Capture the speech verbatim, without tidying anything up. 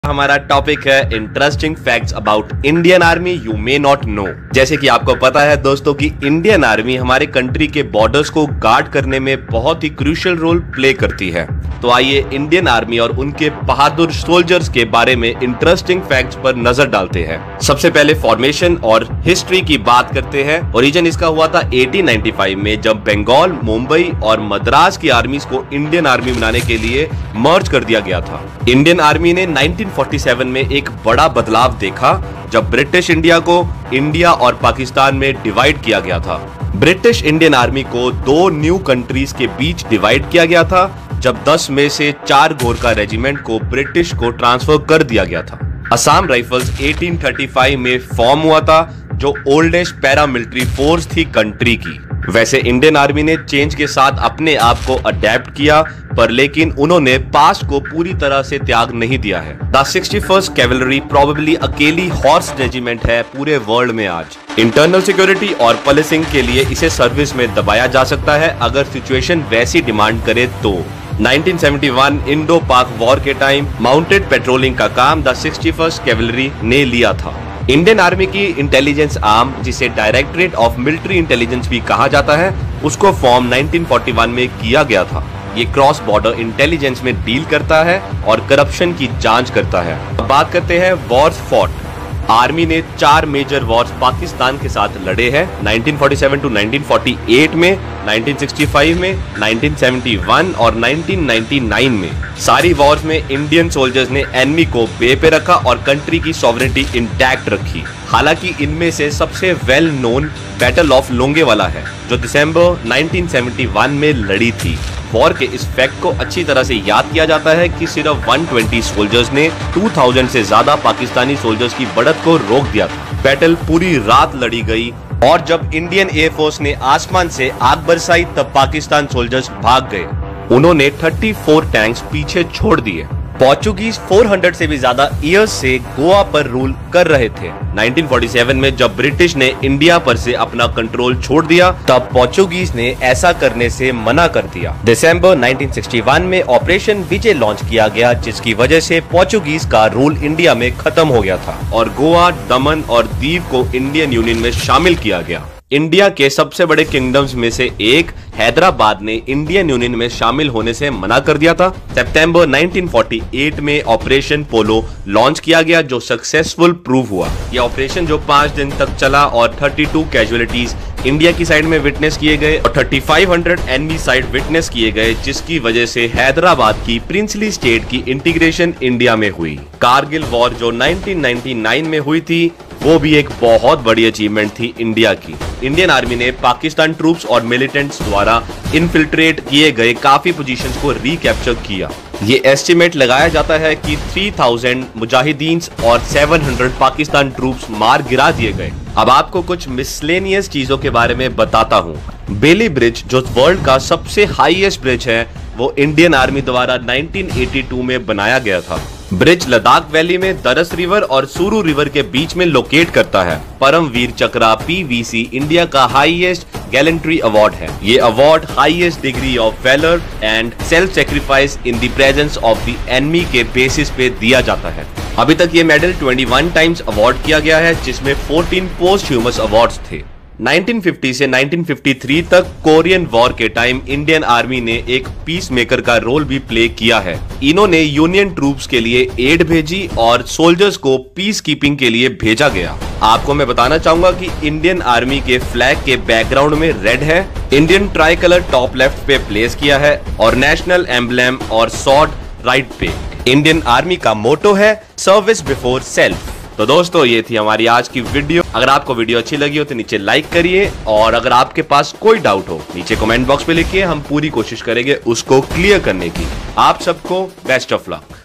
हमारा टॉपिक है interesting facts about Indian army you may not know. जैसे कि आपको पता है दोस्तों कि इंडियन आर्मी हमारे कंट्री के बॉर्डर्स को गार्ड करने में बहुत ही क्रूशियल रोल प्ले करती है। तो आइए इंडियन आर्मी और उनके बहादुर सोल्जर्स के बारे में इंटरेस्टिंग फैक्ट्स पर नजर डालते हैं। सबसे पहले फॉर्मेशन और हिस्ट्री की बात करते हैं। ओरिजिन इसका हुआ था अठारह सौ पचानवे में, जब बंगाल, मुंबई और मद्रास की आर्मीज को इंडियन आर्मी बनाने के लिए मर्ज कर दिया गया था। इंडियन आर्मी ने उन्नीस सौ सैंतालीस में एक बड़ा बदलाव देखा जब ब्रिटिश इंडिया को इंडिया और पाकिस्तान में डिवाइड किया गया था। ब्रिटिश इंडियन आर्मी को दो न्यू कंट्रीज के बीच डिवाइड किया गया था जब दस में से चार गोरखा रेजिमेंट को ब्रिटिश को ट्रांसफर कर दिया गया था। असम राइफल्स अठारह सौ पैंतीस में फॉर्म हुआ था, जो ओल्डेस्ट पैरामिलिट्री फोर्स थी कंट्री की। वैसे इंडियन आर्मी ने चेंज के साथ अपने आप को अडेप्ट किया, पर लेकिन उन्होंने पास्ट को पूरी तरह से त्याग नहीं दिया है। The sixty first cavalry probably अकेली हॉर्स रेजिमेंट है पूरे वर्ल्ड में आज। इंटरनल सिक्योरिटी और पुलिसिंग के लिए इसे सर्विस में दबाया जा सकता है अगर सिचुएशन वैसी डिमांड करे तो। उन्नीस सौ इकहत्तर इंडो पाक वॉर के टाइम माउंटेड पेट्रोलिंग का काम द सिक्सटी फर्स्ट कैवलरी ने लिया था। इंडियन आर्मी की इंटेलिजेंस आर्म, जिसे डायरेक्टरेट ऑफ मिलिट्री इंटेलिजेंस भी कहा जाता है, उसको फॉर्म उन्नीस सौ इकतालीस में किया गया था। ये क्रॉस बॉर्डर इंटेलिजेंस में डील करता है और करप्शन की जांच करता है। अब बात करते हैं वॉर्स फॉट। आर्मी ने चार मेजर वॉर्स पाकिस्तान के साथ लड़े हैं, उन्नीस सौ सैंतालीस टू उन्नीस सौ अड़तालीस में, उन्नीस सौ पैंसठ में, उन्नीस सौ इकहत्तर और उन्नीस सौ निन्यानवे में। सारी वॉर्स में इंडियन सोल्जर्स ने एनिमी को बे पे रखा और कंट्री की सॉवरेनिटी इंटैक्ट रखी। हालांकि इनमें से सबसे well known battle of Longewala है, जो दिसंबर उन्नीस सौ इकहत्तर में लड़ी थी। वॉर के इस फैक्ट को अच्छी तरह से याद किया जाता है कि सिर्फ एक सौ बीस सोल्जर्स ने दो हज़ार से ज्यादा पाकिस्तानी सोल्जर्स की बढ़त को रोक दिया था। बैटल पूरी रात लड़ी गई और जब इंडियन एयरफोर्स ने आसमान से आग बरसाई तब पाकिस्तान सोल्जर्स भाग गए। उन्होंने चौंतीस टैंक्स पीछे छोड़ दिए। पोर्चुगीज चार सौ से भी ज्यादा ईयर्स से गोवा पर रूल कर रहे थे। उन्नीस सौ सैंतालीस में जब ब्रिटिश ने इंडिया पर से अपना कंट्रोल छोड़ दिया, तब पोर्चुगीज ने ऐसा करने से मना कर दिया। दिसंबर उन्नीस सौ इकसठ में ऑपरेशन विजय लॉन्च किया गया, जिसकी वजह से पोर्चुगीज का रूल इंडिया में खत्म हो गया था और गोवा, दमन और दीव को इंडियन यूनियन में शामिल किया गया। इंडिया के सबसे बड़े किंगडम्स में से एक हैदराबाद ने इंडियन यूनियन में शामिल होने से मना कर दिया था। सितंबर उन्नीस सौ अड़तालीस में ऑपरेशन पोलो लॉन्च किया गया, जो सक्सेसफुल प्रूव हुआ। यह ऑपरेशन जो पांच दिन तक चला और बत्तीस कैजुअलिटीज इंडिया की साइड में विटनेस किए गए और पैंतीस सौ एनिमी साइड विटनेस किए गए, जिसकी वजह से हैदराबाद की प्रिंसली स्टेट की इंटीग्रेशन इंडिया में हुई। कारगिल वॉर जो उन्नीस सौ निन्यानवे में हुई थी, वो भी एक बहुत बड़ी अचीवमेंट थी इंडिया की। इंडियन आर्मी ने पाकिस्तान ट्रूप्स और मिलिटेंट्स द्वारा इनफिल्ट्रेट किए गए काफी पोजीशंस को रिकैप्चर किया। ये एस्टिमेट लगाया जाता है कि तीन हज़ार मुजाहिदीन और सात सौ पाकिस्तान ट्रूप्स मार गिरा दिए गए। अब आपको कुछ मिसलेनियस चीजों के बारे में बताता हूँ। बेली ब्रिज जो वर्ल्ड का सबसे हाईएस्ट ब्रिज है, वो इंडियन आर्मी द्वारा उन्नीस सौ बयासी में बनाया गया था। ब्रिज लद्दाख वैली में दरस रिवर और सुरू रिवर के बीच में लोकेट करता है। परमवीर चक्रा पीवीसी इंडिया का हाईएस्ट गैलेंट्री अवार्ड है। ये award highest degree of valour and self sacrifice in the presence of the enemy के बेसिस पे दिया जाता है। अभी तक ये मेडल इक्कीस टाइम्स अवार्ड किया गया है, जिसमें चौदह पोस्ट ह्यूमस अवार्ड्स थे। उन्नीस सौ पचास से उन्नीस सौ तिरेपन तक कोरियन वॉर के टाइम इंडियन आर्मी ने एक पीस मेकर का रोल भी प्ले किया है। इन्होंने यूनियन ट्रूप्स के लिए एड भेजी और सोल्जर्स को पीस कीपिंग के लिए भेजा गया। आपको मैं बताना चाहूंगा कि इंडियन आर्मी के फ्लैग के बैकग्राउंड में रेड है, Indian tricolour top left पे प्लेस किया है और नेशनल एम्बलम और सॉर्ड राइट पे। इंडियन आर्मी का मोटो है सर्विस बिफोर सेल्फ। तो दोस्तों, ये थी हमारी आज की वीडियो। अगर आपको वीडियो अच्छी लगी हो तो नीचे लाइक करिए और अगर आपके पास कोई डाउट हो नीचे कमेंट बॉक्स पे लिखिए, हम पूरी कोशिश करेंगे उसको क्लियर करने की। आप सबको बेस्ट ऑफ लक।